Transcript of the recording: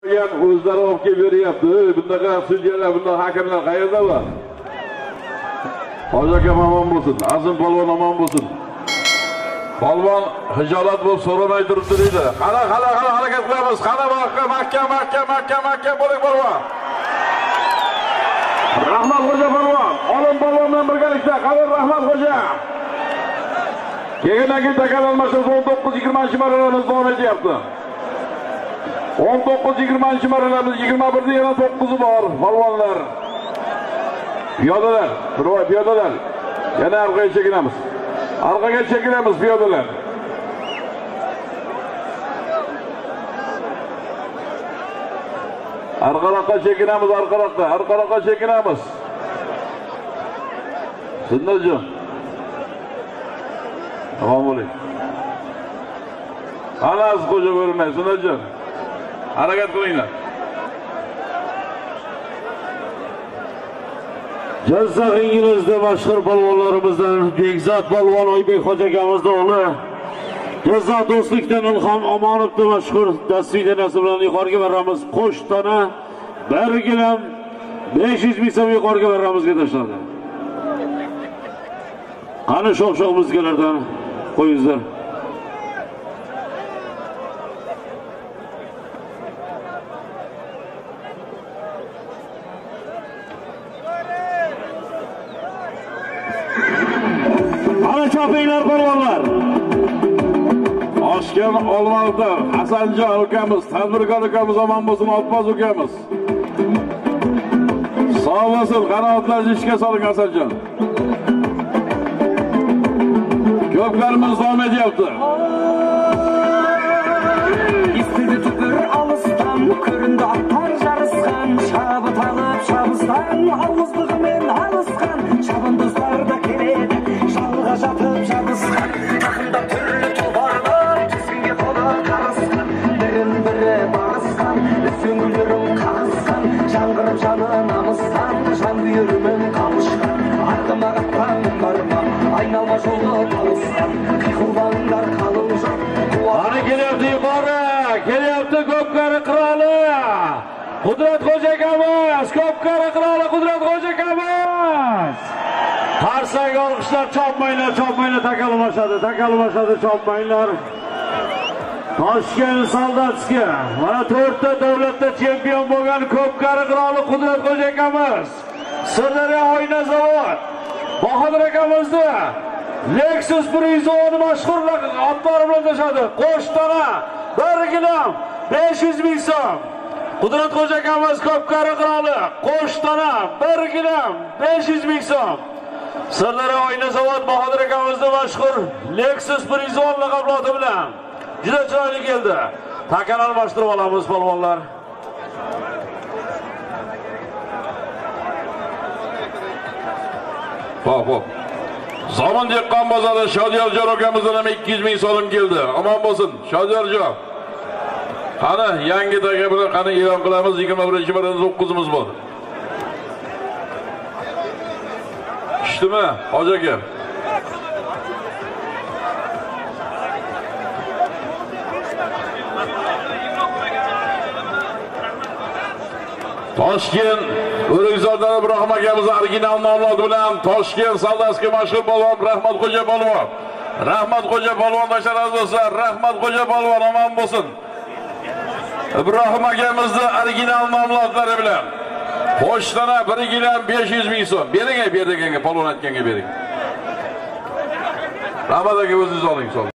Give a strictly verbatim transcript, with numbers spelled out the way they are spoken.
O'zlari olib kelib beryapti. Bundaqa sudyalar, bunday hakamlar qayerda bor? Hoji akam omon bo'lsin, Azim polvon omon bo'lsin. Polvon hijolat bo'lib so'ramay turibdi deydi. Qara, qara, qara harakat qilamiz. Qara mahkam, mahkam, mahkam, mahkam, mahkam bo'ling polvon. Rahmat xo'ja polvon, Olim polvon bilan birgalikda Qadir Rahmat xo'ja. Keyin keyin takrorlanmasiz o'n to'qqiz yigirmanchi marralarimiz davom etyapti. o'n to'qqiz yigirmanchi marralarimiz yigirma birda yana to'qqizi bor polvonlar. Piyodalar, birvoy piyodalar. Yana orqaga chekinamiz. Orqaga chekinamiz piyodalar. Arqaloqqa chekinamiz, arqaloqqa, arqaloqqa chekinamiz. Sindirjon. Tamam bo'ling. Anas qo'ja ko'rinmay, Sindirjon. Harakat qilinglar. Jizzax Ingilizda mashhur polvonlarimizdan Bekzod polvon Oybek hoji akamizning o'g'li. Jizzax do'stlikdan Ilhom Omonovning mashhur dasturxonasi bilan yuqoriga boramiz. Qo'shtona barigilam besh yuz ming so'm yuqoriga baramizga tashladi. Qani sho'x-sho'x muzikalardan qo'yingizlar. Ana chopinglar polvonlar. Oshgan Olmaliqdan Hasanjon ukamiz, tadbirkor ukamiz omon bo'lsin, Otboz ukamiz. Sog' bo'lsin, qanotlarni ishga soling Hasanjon. Ko'plarimiz davom etyapti. İstedi tüpür alıstan, köründü atlar jarıskan, şabıt alıp şabıstan, avuzlığымен alıskan, şabındızlar da keledi, şalga jatıp jabıskan, takımda türlü tobarlar, tüsünge tola karıskan, birin biri barıskan, üsüngülürüm kağıskan, şangırıp canı namıskan, can büyürümün kavuşkan, ardıma katlanım barma, aynalma jolu alıskan, kıykulbanlar kalıncan, Qani kelyapti yuqori, kelyapti Ko'pkari qiroli. Qudrat xo'ja akamiz, Ko'pkari qiroli Qudrat xo'ja akamiz. Qarsang olqishlar, chopmanglar, chopmanglar, takalmashadi, takalmashadi, chopmanglar. Toshkent Soldatskiy, mana to'rtta davlatda chempion bo'lgan Ko'pkari qiroli Qudrat xo'ja akamiz. Sirdaryo oyna zavod Bahodir akamizni Lexus bir yuz o'n mashhur otlar bilan tashadi. Qo'shtona bir gilam besh yuz ming so'm. Qudrat xo'ja akamiz Ko'pkari qiroli Qo'shtona bir gilam besh yuz ming so'm. Sirdaryo oyna zavod Bahodir akamizning mashhur Lexus bir yuz o'n laqabloti bilan juda chiroyli keldi. Takan almashtirib olamiz polvonlar. Hop, hop. Zaman dehqon bozori Shodiyorjon akamizdan ham ikki yuz ming so'm keldi. Omon bo'lsin, Shodiyorjon. Qani yangi takabini qani e'lon qilamiz. yigirma birinchi marrada to'qqizimiz bor. Ishdimi, hoji aka? Toshkent O'rikzordan Ibrohim akamiz original nomlodi bilan Toshkent Soldatskiy mashhur polvon Rahmat xo'ja polvon. Rahmat xo'ja polvon tashlaringiz do'stlar, Rahmat xo'ja polvon omon bo'lsin. Ibrohim akamizning original nomlodlari bilan Qo'shtona bir gilam besh yuz ming so'm. Bering, berdinganga polvon aytganga bering. Rahmat aka o'zingiz oling.